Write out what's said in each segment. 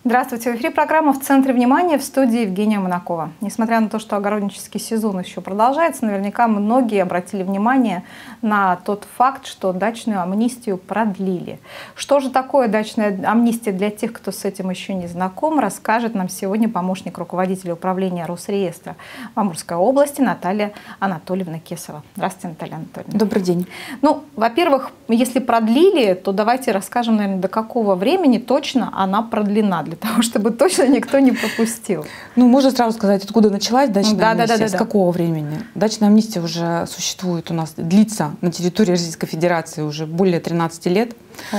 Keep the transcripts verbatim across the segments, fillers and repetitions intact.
Здравствуйте. В эфире программа «В центре внимания», в студии Евгения Монакова. Несмотря на то, что огороднический сезон еще продолжается, наверняка многие обратили внимание на тот факт, что дачную амнистию продлили. Что же такое дачная амнистия для тех, кто с этим еще не знаком, расскажет нам сегодня помощник руководителя управления Росреестра в Амурской области Наталья Анатольевна Кесова. Здравствуйте, Наталья Анатольевна. Добрый день. Ну, во-первых, если продлили, то давайте расскажем, наверное, до какого времени точно она продлена, для того, чтобы точно никто не пропустил. Ну, можно сразу сказать, откуда началась дачная да, амнистия, да, да, с да. какого времени. Дачная амнистия уже существует у нас, длится на территории Российской Федерации уже более тринадцати лет.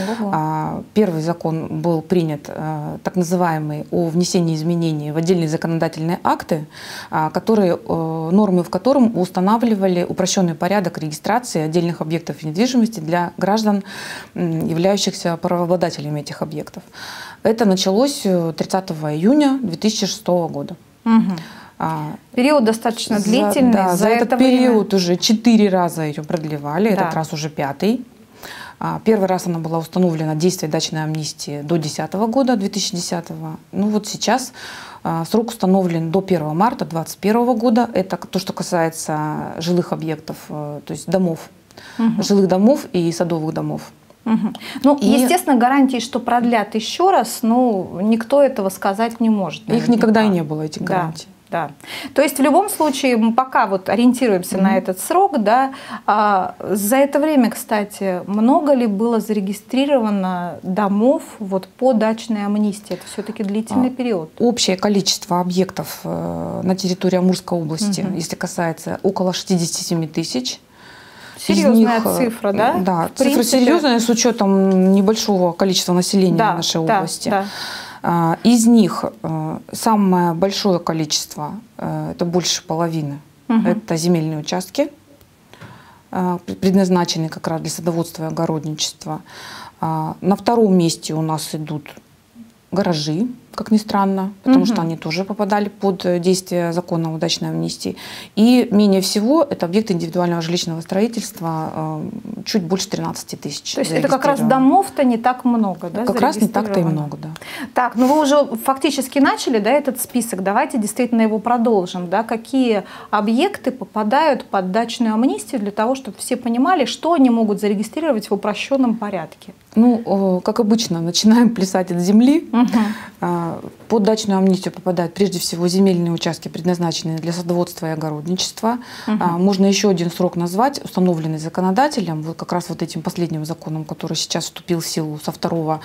Ого. Первый закон был принят, так называемый, о внесении изменений в отдельные законодательные акты, которые, нормы в котором устанавливали упрощенный порядок регистрации отдельных объектов недвижимости для граждан, являющихся правообладателями этих объектов. Это началось тридцатого июня две тысячи шестого года. Угу. Период достаточно длительный. За, да, за, за этот время... период уже четыре раза ее продлевали, да. Этот раз уже пятый. Первый раз она была установлена, действие дачной амнистии, до десятого года, две тысячи десятого. Ну вот сейчас срок установлен до первого марта две тысячи двадцать первого года. Это то, что касается жилых объектов, то есть домов, угу. жилых домов и садовых домов. Угу. Ну, и... естественно, гарантии, что продлят еще раз, ну, никто этого сказать не может. Наверняка. Их никогда и не было, этих гарантий. Да. То есть в любом случае мы пока вот ориентируемся mm-hmm. на этот срок, да, а, за это время, кстати, много ли было зарегистрировано домов вот по дачной амнистии? Это все-таки длительный а, период. Общее количество объектов э, на территории Амурской области, mm-hmm. если касается, около шестидесяти семи тысяч. Серьезная них, цифра, да? Да, в цифра принципе... серьезная с учетом небольшого количества населения да, нашей да, области. Да. Из них самое большое количество, это больше половины, угу. это земельные участки, предназначенные как раз для садоводства и огородничества. На втором месте у нас идут гаражи, как ни странно, потому угу. что они тоже попадали под действие закона о дачной амнистии. И менее всего это объекты индивидуального жилищного строительства, чуть больше тринадцати тысяч. То есть это как раз домов-то не так много, да? Как раз не так-то и много, да. Так, ну вы уже фактически начали, да, этот список. Давайте действительно его продолжим. Да? Какие объекты попадают под дачную амнистию для того, чтобы все понимали, что они могут зарегистрировать в упрощенном порядке? Ну, как обычно, начинаем плясать от земли. Угу. Под дачную амнистию попадают прежде всего земельные участки, предназначенные для садоводства и огородничества. Угу. Можно еще один срок назвать, установленный законодателем, вот как раз вот этим последним законом, который сейчас вступил в силу со второго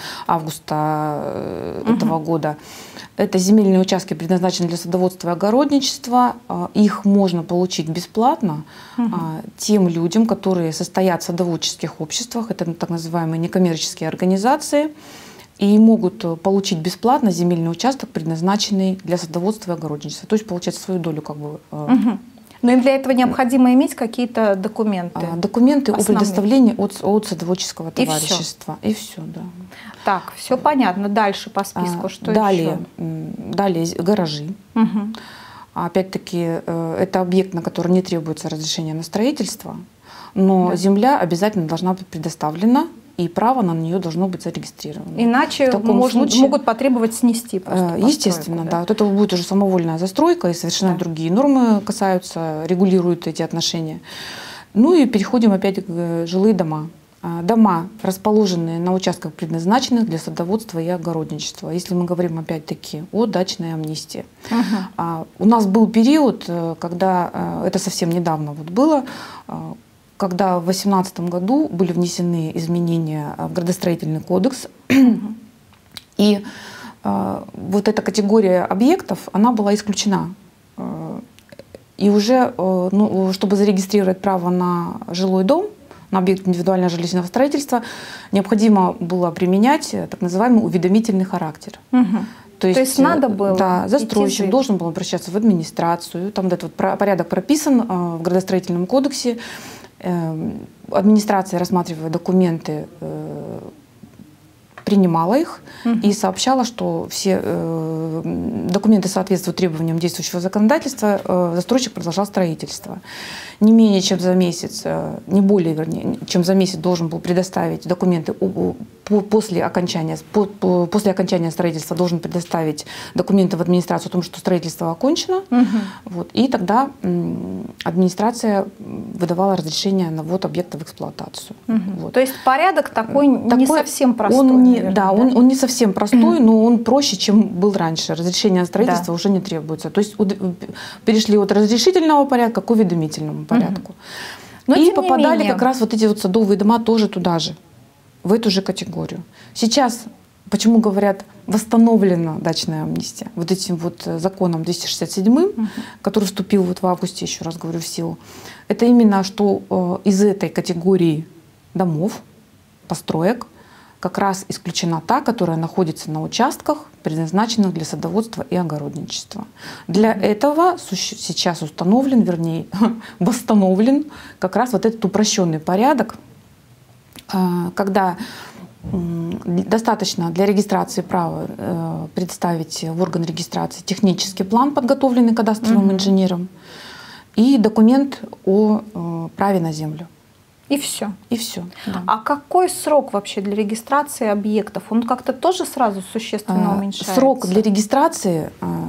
августа угу. этого года. Это земельные участки, предназначенные для садоводства и огородничества. Их можно получить бесплатно угу. тем людям, которые состоят в садоводческих обществах, это так называемые некоммерческие организации, и могут получить бесплатно земельный участок, предназначенный для садоводства и огородничества. То есть получать свою долю как бы. Угу. Но им для этого необходимо иметь какие-то документы? Документы основные. О предоставлении от, от садоводческого товарищества. И все, и все да. Так, все понятно. Дальше по списку, что далее, еще? Далее гаражи. Угу. Опять-таки, это объект, на который не требуется разрешение на строительство, но да. земля обязательно должна быть предоставлена, и право на нее должно быть зарегистрировано. Иначе можно, случае, могут потребовать снести просто естественно, да. да. Вот это будет уже самовольная застройка, и совершенно да. другие нормы касаются, регулируют эти отношения. Ну и переходим опять к жилые дома. Дома, расположенные на участках, предназначенных для садоводства и огородничества. Если мы говорим опять-таки о дачной амнистии. Uh-huh. У нас был период, когда, это совсем недавно вот было, когда в две тысячи восемнадцатом году были внесены изменения в градостроительный кодекс, uh-huh. и э, вот эта категория объектов, она была исключена. И уже, э, ну, чтобы зарегистрировать право на жилой дом, на объект индивидуального жилищного строительства, необходимо было применять так называемый уведомительный характер. Uh-huh. То есть, То есть надо было да, застройщик должен был обращаться в администрацию, там этот вот порядок прописан э, в градостроительном кодексе. Администрация, рассматривая документы, принимала их угу. и сообщала, что все документы соответствуют требованиям действующего законодательства, застройщик продолжал строительство. Не менее чем за месяц, не более, вернее, чем за месяц должен был предоставить документы о после окончания, после окончания строительства должен предоставить документы в администрацию о том, что строительство окончено. Угу. Вот, и тогда администрация выдавала разрешение на ввод объекта в эксплуатацию. Угу. Вот. То есть порядок такой, такой не совсем простой. Он не, наверное, да, да? Он, он не совсем простой, но он проще, чем был раньше. Разрешение на строительство да. уже не требуется. То есть перешли от разрешительного порядка к уведомительному порядку. Угу. Но, и попадали менее... как раз вот эти вот садовые дома тоже туда же, в эту же категорию. Сейчас, почему говорят, восстановлена дачная амнистия, вот этим вот законом двести шестьдесят седьмым, uh-huh. который вступил вот в августе, еще раз говорю, в силу, это именно, что э, из этой категории домов, построек, как раз исключена та, которая находится на участках, предназначенных для садоводства и огородничества. Для этого сейчас установлен, вернее, восстановлен как раз вот этот упрощенный порядок, когда достаточно для регистрации права представить в орган регистрации технический план, подготовленный кадастровым mm-hmm. инженером, и документ о праве на землю. И все. И все. Да. А какой срок вообще для регистрации объектов? Он как-то тоже сразу существенно уменьшается? Срок для регистрации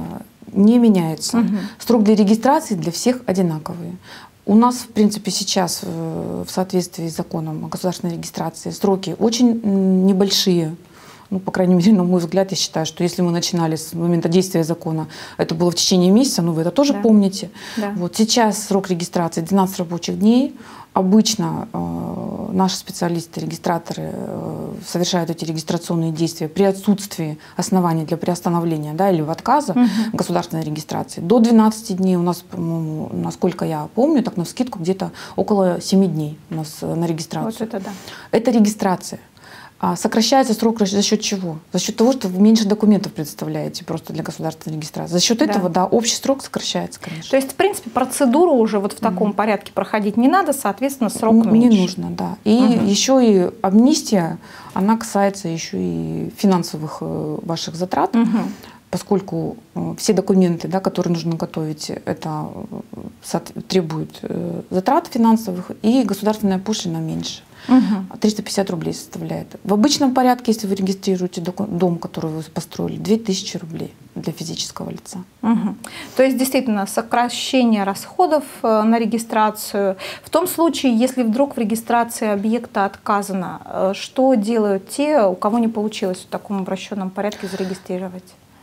не меняется. Угу. Срок для регистрации для всех одинаковый. У нас, в принципе, сейчас в соответствии с законом о государственной регистрации сроки очень небольшие. Ну, по крайней мере, на мой взгляд, я считаю, что если мы начинали с момента действия закона, это было в течение месяца, ну вы это тоже да. помните. Да. Вот сейчас срок регистрации двенадцать рабочих дней. Обычно э, наши специалисты, регистраторы э, совершают эти регистрационные действия при отсутствии оснований для приостановления, да, или в отказа угу. государственной регистрации. До двенадцати дней у нас, по-моему, насколько я помню, так навскидку где-то около семи дней у нас на регистрацию. Вот это да. Это регистрация. А сокращается срок за счет чего? За счет того, что вы меньше документов предоставляете просто для государственной регистрации. За счет да. этого, да, общий срок сокращается, конечно. То есть, в принципе, процедуру уже вот в таком mm. порядке проходить не надо, соответственно, срок не меньше. Не нужно, да. И uh-huh. еще и амнистия, она касается еще и финансовых ваших затрат, uh-huh. поскольку все документы, да, которые нужно готовить, это требует затрат финансовых, и государственная пошлина меньше. Угу. триста пятьдесят рублей составляет. В обычном порядке, если вы регистрируете дом, который вы построили, две тысячи рублей для физического лица. Угу. То есть действительно сокращение расходов на регистрацию. В том случае, если вдруг в регистрации объекта отказано, что делают те, у кого не получилось в таком упрощенном порядке зарегистрировать?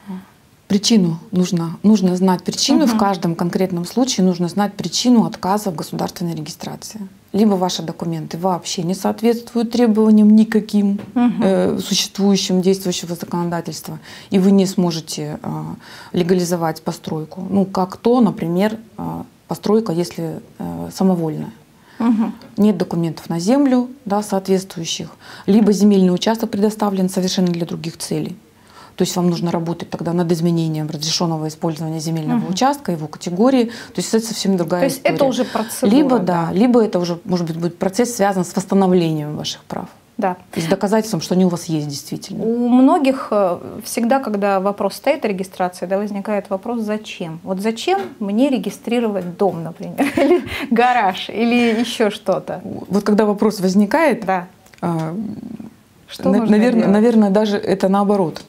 Причину нужно, нужно знать причину. Uh-huh. В каждом конкретном случае нужно знать причину отказа в государственной регистрации. Либо ваши документы вообще не соответствуют требованиям никаким uh-huh. э, существующим, действующего законодательства, и вы не сможете э, легализовать постройку. Ну, как то, например, э, постройка, если э, самовольная. Uh-huh. Нет документов на землю, да, соответствующих, либо земельный участок предоставлен совершенно для других целей. То есть вам нужно работать тогда над изменением разрешенного использования земельного uh-huh. участка, его категории. То есть это совсем другая То есть история. это уже процедура. Либо, да, либо это уже, может быть, будет процесс, связан с восстановлением ваших прав. Да. И с доказательством, что они у вас есть действительно. У многих всегда, когда вопрос стоит о регистрации, да, возникает вопрос, зачем? Вот зачем мне регистрировать дом, например, или гараж, или еще что-то? Вот когда вопрос возникает, да. а, что на, нужно наверное, делать? наверное, даже это наоборот.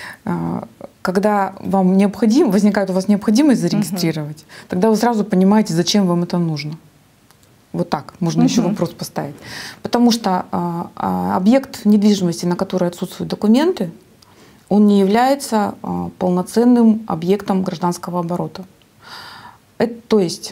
Когда вам необходимо, возникает у вас необходимость зарегистрировать, угу. тогда вы сразу понимаете, зачем вам это нужно. Вот так можно угу. еще вопрос поставить. Потому что а, а, объект недвижимости, на который отсутствуют документы, он не является а, полноценным объектом гражданского оборота. Это, то есть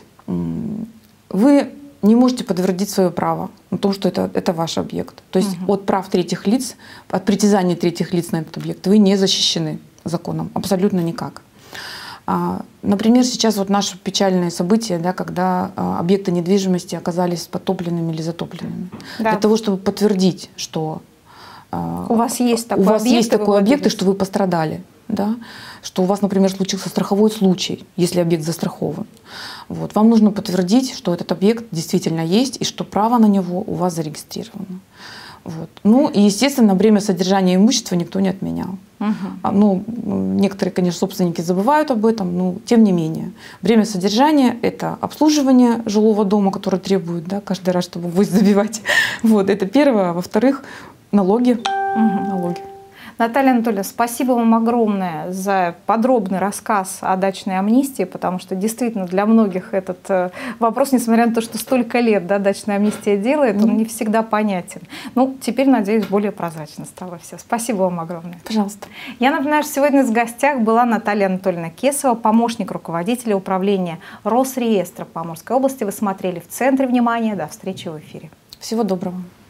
вы не можете подтвердить свое право на то, что это, это ваш объект. То есть угу. от прав третьих лиц, от притязаний третьих лиц на этот объект вы не защищены законом, абсолютно никак. А, например, сейчас вот наше печальное событие, да, когда а, объекты недвижимости оказались потопленными или затопленными. Да. Для того, чтобы подтвердить, что а, у вас есть такой у вас объект, есть такой объект, и что вы пострадали. Да? Что у вас, например, случился страховой случай, если объект застрахован. Вот. Вам нужно подтвердить, что этот объект действительно есть и что право на него у вас зарегистрировано. Вот. Ну и, естественно, время содержания имущества никто не отменял. Uh-huh. Ну, некоторые, конечно, собственники забывают об этом, но тем не менее. Время содержания — это обслуживание жилого дома, которое требует, да, каждый раз, чтобы гвоздь забивать. Вот, это первое. Во-вторых, налоги. угу. налоги. Наталья Анатольевна, спасибо вам огромное за подробный рассказ о дачной амнистии, потому что действительно для многих этот вопрос, несмотря на то, что столько лет да, дачная амнистия делает, mm-hmm. он не всегда понятен. Ну, теперь, надеюсь, более прозрачно стало все. Спасибо вам огромное. Пожалуйста. Я напоминаю, что сегодня в гостях была Наталья Анатольевна Кесова, помощник руководителя управления Росреестра Поморской области. Вы смотрели «В центре внимания». До встречи в эфире. Всего доброго.